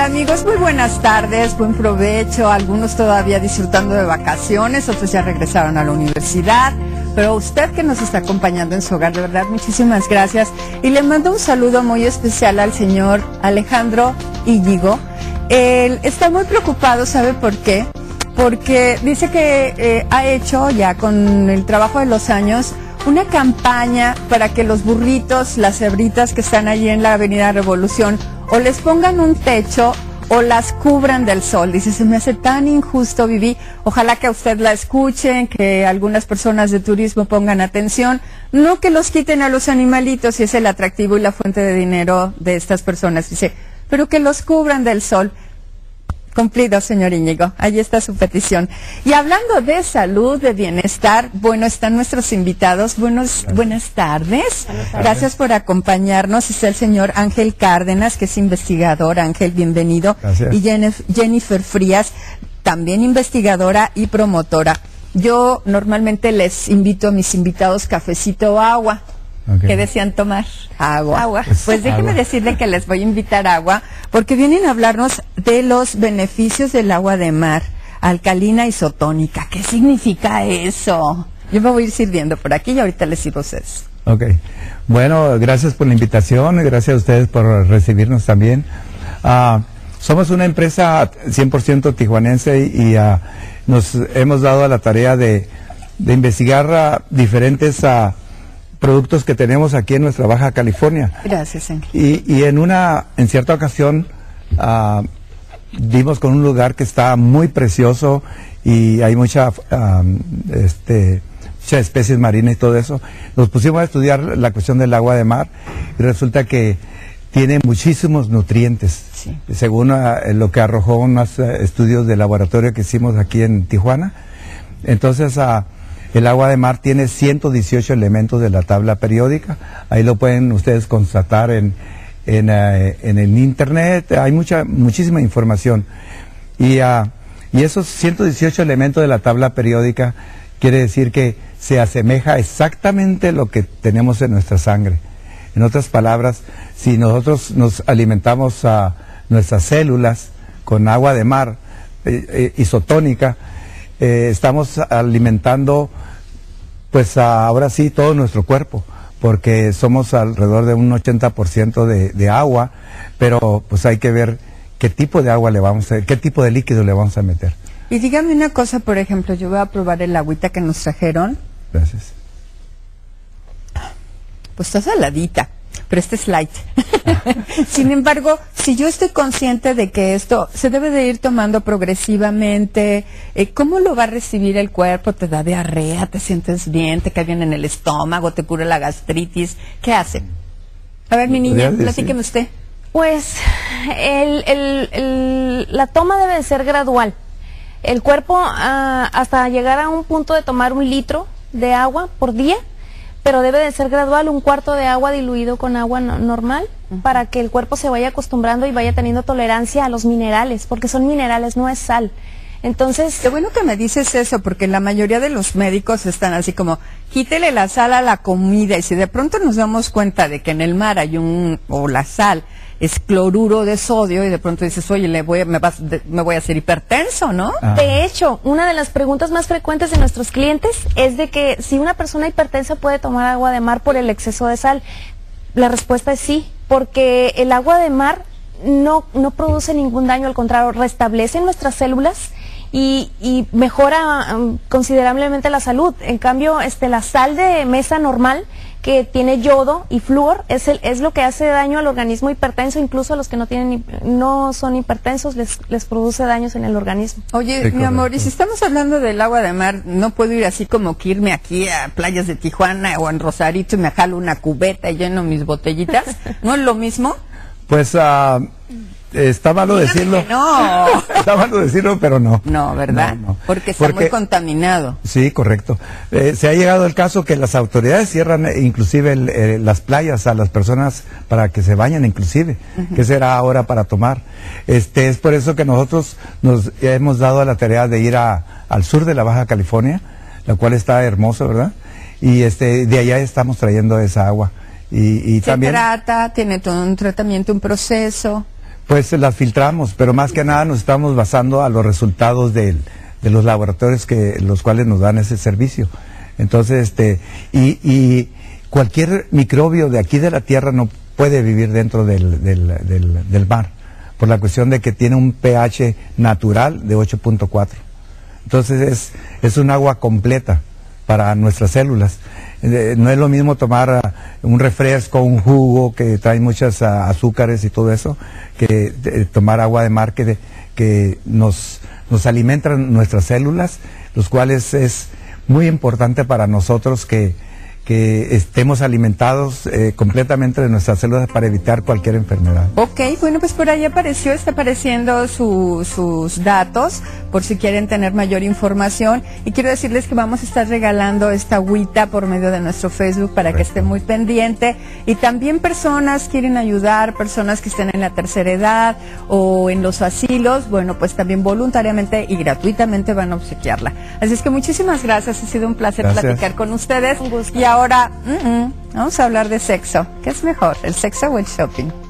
amigos? Muy buenas tardes, buen provecho, algunos todavía disfrutando de vacaciones, otros ya regresaron a la universidad, pero usted que nos está acompañando en su hogar, de verdad, muchísimas gracias. Y le mando un saludo muy especial al señor Alejandro Íñigo. Él está muy preocupado, ¿sabe por qué? Porque dice que ha hecho ya con el trabajo de los años una campaña para que los burritos, las cebritas que están allí en la Avenida Revolución, o les pongan un techo o las cubran del sol. Dice, se me hace tan injusto vivir. Ojalá que a usted la escuchen, que algunas personas de turismo pongan atención. No que los quiten a los animalitos, y es el atractivo y la fuente de dinero de estas personas. Dice, pero que los cubran del sol. Cumplido, señor Íñigo. Ahí está su petición. Y hablando de salud, de bienestar, bueno, están nuestros invitados. Buenas tardes. Gracias por acompañarnos. Está el señor Ángel Cárdenas, que es investigador. Ángel, bienvenido. Gracias. Y Jennifer Frías, también investigadora y promotora. Yo normalmente les invito a mis invitados cafecito o agua. Okay. ¿Qué desean tomar? Agua. Pues déjenme decirle que les voy a invitar agua, porque vienen a hablarnos de los beneficios del agua de mar, alcalina isotónica. ¿Qué significa eso? Yo me voy a ir sirviendo por aquí y ahorita les sirvo a ustedes. Ok. Bueno, gracias por la invitación, gracias a ustedes por recibirnos también. Somos una empresa 100% tijuanense y nos hemos dado a la tarea de investigar diferentes productos que tenemos aquí en nuestra Baja California. Gracias, Ángel. Y en cierta ocasión dimos con un lugar que está muy precioso y hay muchas especies marinas y todo eso. Nos pusimos a estudiar la cuestión del agua de mar y resulta que tiene muchísimos nutrientes, sí, según lo que arrojó unos estudios de laboratorio que hicimos aquí en Tijuana. Entonces, el agua de mar tiene 118 elementos de la tabla periódica. Ahí lo pueden ustedes constatar en el internet. Hay muchísima información. Y esos 118 elementos de la tabla periódica quiere decir que se asemeja exactamente a lo que tenemos en nuestra sangre. En otras palabras, si nosotros nos alimentamos a nuestras células con agua de mar isotónica, estamos alimentando, pues ahora sí, todo nuestro cuerpo, porque somos alrededor de un 80% de agua, pero pues hay que ver qué tipo de agua qué tipo de líquido le vamos a meter. Y dígame una cosa, por ejemplo, yo voy a probar el agüita que nos trajeron. Gracias. Pues está saladita, pero este es light. Sin embargo, si yo estoy consciente de que esto se debe de ir tomando progresivamente, ¿cómo lo va a recibir el cuerpo? ¿Te da diarrea? ¿Te sientes bien? ¿Te cae bien en el estómago? ¿Te cura la gastritis? ¿Qué hace? A ver, mi niña, platíqueme usted. Pues la toma debe de ser gradual. El cuerpo hasta llegar a un punto de tomar 1 litro de agua por día, pero debe de ser gradual, 1/4 de agua diluido con agua normal, para que el cuerpo se vaya acostumbrando y vaya teniendo tolerancia a los minerales, porque son minerales, no es sal. Entonces, qué bueno que me dices eso, porque la mayoría de los médicos están así como, quítele la sal a la comida, y si de pronto nos damos cuenta de que en el mar hay la sal es cloruro de sodio, y de pronto dices, oye, me voy a hacer hipertenso, ¿no? De hecho, una de las preguntas más frecuentes de nuestros clientes es de que si una persona hipertensa puede tomar agua de mar por el exceso de sal. La respuesta es sí, porque el agua de mar no produce ningún daño, al contrario, restablece nuestras células y mejora considerablemente la salud. En cambio, la sal de mesa normal, que tiene yodo y flúor, es lo que hace daño al organismo hipertenso. Incluso a los que no son hipertensos les produce daños en el organismo. Oye, sí, mi amor, y si estamos hablando del agua de mar, no puedo ir así como que irme aquí a playas de Tijuana o en Rosarito y me jalo una cubeta y lleno mis botellitas. ¿No es lo mismo? Pues está malo decirlo. No. Está malo decirlo, pero no. No, ¿verdad? No. Porque está muy contaminado. Sí, correcto. Se ha llegado el caso que las autoridades cierran inclusive las playas a las personas para que se bañen inclusive. ¿Qué será ahora para tomar? Es por eso que nosotros nos hemos dado a la tarea de ir al sur de la Baja California, la cual está hermoso, ¿verdad? Y de allá estamos trayendo esa agua. Y se también tiene todo un tratamiento, un proceso. Pues las filtramos, pero más que nada nos estamos basando a los resultados de los laboratorios los cuales nos dan ese servicio. Entonces, y cualquier microbio de aquí de la tierra no puede vivir dentro del mar, por la cuestión de que tiene un pH natural de 8.4. Entonces es un agua completa para nuestras células. No es lo mismo tomar un refresco, un jugo que trae muchas azúcares y todo eso, que tomar agua de mar que nos alimentan nuestras células, los cuales es muy importante para nosotros que estemos alimentados completamente de nuestras células para evitar cualquier enfermedad. Ok, bueno, pues por ahí está apareciendo sus datos, por si quieren tener mayor información. Y quiero decirles que vamos a estar regalando esta agüita por medio de nuestro Facebook para que esté muy pendiente. Y también personas quieren ayudar, personas que estén en la tercera edad o en los asilos, bueno, pues también voluntariamente y gratuitamente van a obsequiarla. Así es que muchísimas gracias, ha sido un placer platicar con ustedes. Un gusto. Y ahora, vamos a hablar de sexo. ¿Qué es mejor, el sexo o el shopping?